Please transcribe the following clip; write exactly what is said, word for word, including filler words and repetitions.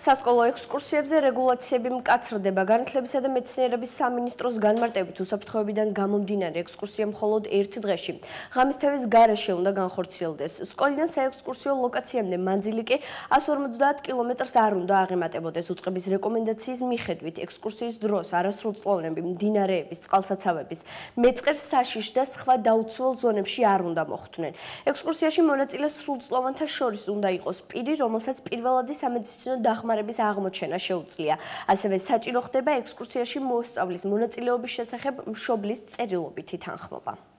სასკოლო ექსკურსიებზე რეგულაციები მკაცრდება. განათლებისა და მეცნიერების სამინისტროს განმარტებით უსაფრთხოებიდან გამომდინარე ექსკურსია მხოლოდ ერთ დღეში ღამისთევის გარეშე უნდა განხორციელდეს. სკოლიდან საექსკურსიო ლოკაციამდე მანძილი კი ას ორმოცდაათ კილომეტრს არ უნდა აღემატებოდეს. უწყების რეკომენდაციის მიხედვით ექსკურსიის დროს არასრულწლოვნები მდინარეების, წყალსაცავების, მეწყერ საშიშ და სხვა დაუცველ ზონებში არ უნდა მოხვდნენ. ექსკურსიაში მონაწილე სრულწლოვანთა შორის უნდა იყოს პირი, რომელსაც პირველადი სამედიცინო დახმარების აღმოჩენა შეუძლია. ასევე საჭირო ხდება ექსკურსიაში მოსწავლის მონაწილეობის შესახებ მშობლის წერილობითი თანხმობა.